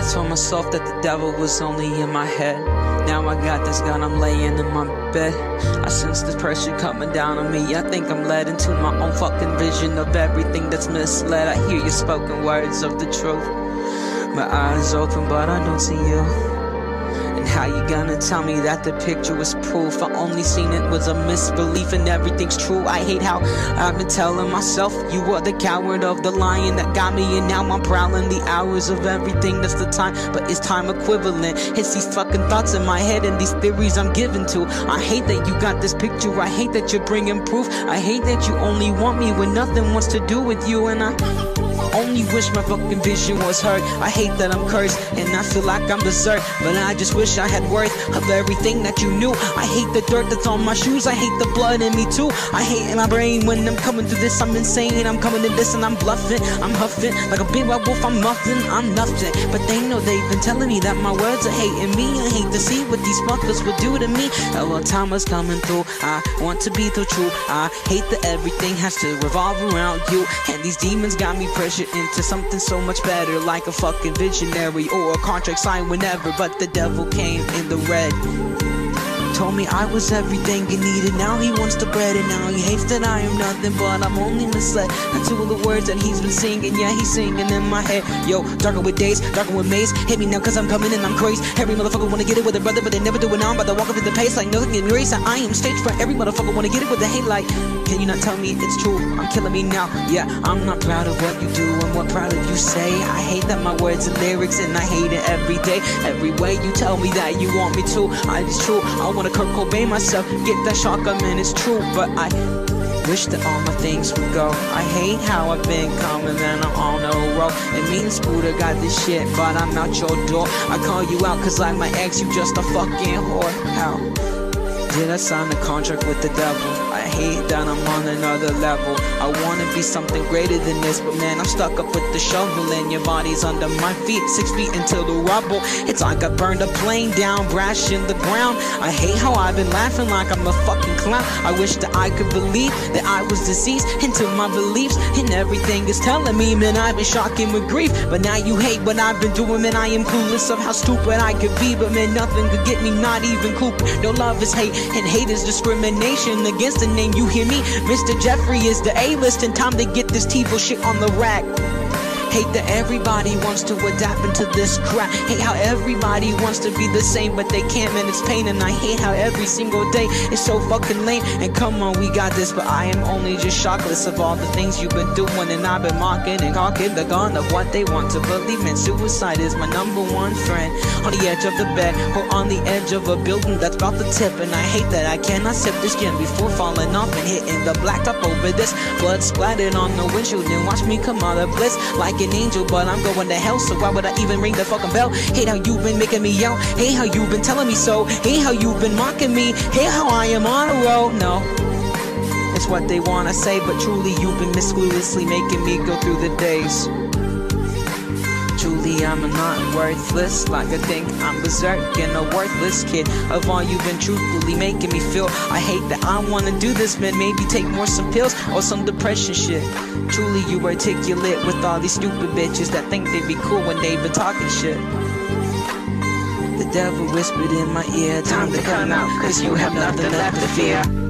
told myself that the devil was only in my head. Now I got this gun, I'm laying in my bed. I sense the pressure coming down on me. I think I'm led into my own fucking vision of everything that's misled. I hear your spoken words of the truth. My eyes open but I don't see you. And how you gonna tell me that the picture was proof? I only seen it was a misbelief and everything's true. I hate how I've been telling myself you were the coward of the lion that got me, and now I'm prowling the hours of everything that's the time. But it's time equivalent. It's these fucking thoughts in my head and these theories I'm given to. I hate that you got this picture. I hate that you're bringing proof. I hate that you only want me when nothing wants to do with you. And I only wish my fucking vision was heard. I hate that I'm cursed and I feel like I'm berserk, but I just wish I had worth of everything that you knew. I hate the dirt that's on my shoes. I hate the blood in me too. I hate in my brain when I'm coming through this. I'm insane. I'm coming to this and I'm bluffing. I'm huffing like a big white wolf. I'm muffin. I'm nothing. But they know they've been telling me that my words are hating me. I hate to see what these fuckers would do to me. Hello, time is coming through. I want to be the truth. I hate that everything has to revolve around you. And these demons got me pressured into something so much better, like a fucking visionary or a contract signed whenever. But the devil came in the red, told me I was everything he needed. Now he wants the bread and now he hates that I am nothing, but I'm only misled into all the words that he's been singing. Yeah, he's singing in my head. Yo, darker with days, darker with maze. Hit me now cause I'm coming and I'm crazy. Every motherfucker wanna get it with a brother, but they never do it now. I'm about to walk up in the pace like nothing in race. I am stage fright. Every motherfucker wanna get it with the hate like, can you not tell me it's true? I'm killing me now. Yeah, I'm not proud of what you do and what proud of you say. I hate that my words and lyrics and I hate it every day. Every way you tell me that you want me to, it's true. I wanna Kurt Cobain myself, get that shotgun, man, it's true. But I wish that all my things would go. I hate how I've been coming, man, I'm on a roll. And me and Scooter got this shit, but I'm out your door. I call you out cause like my ex, you just a fucking whore. How did I sign a contract with the devil? I hate that I'm on another level. I wanna be something greater than this, but man, I'm stuck up with the shovel and your body's under my feet, 6 feet into the rubble. It's like I burned a plane down, brash in the ground. I hate how I've been laughing like I'm a fucking clown. I wish that I could believe that I was deceased into my beliefs, and everything is telling me, man, I've been shocking with grief. But now you hate what I've been doing, man, I am clueless of how stupid I could be. But man, nothing could get me, not even Cooper. No love is hate, and hate is discrimination against the name. You hear me? Mr. Jeffrey is the A-list, and time to get this TiVo shit on the rack. Hate that everybody wants to adapt into this crap. Hate how everybody wants to be the same, but they can't, man, it's pain. And I hate how every single day is so fucking lame. And come on, we got this, but I am only just shockless of all the things you've been doing. And I've been mocking and hawking the gun of what they want to believe. Man, suicide is my #1 friend. On the edge of the bed or on the edge of a building that's about to tip. And I hate that I cannot sip this gin before falling off and hitting the blacktop over this. Blood splattered on the windshield and watch me come out of bliss like an angel, but I'm going to hell, so why would I even ring the fucking bell? Hate how you've been making me yell. Hate how you've been telling me so. Hate how you've been mocking me. Hate how I am on a roll. No, it's what they wanna say, but truly you've been miscluelessly making me go through the days. Truly I'm not worthless, like I think I'm berserk and a worthless kid of all you've been truthfully making me feel. I hate that I wanna do this, man, maybe take more some pills or some depression shit. Truly you articulate with all these stupid bitches that think they be cool when they been talking shit. The devil whispered in my ear, time to come out, cause you have nothing left to fear.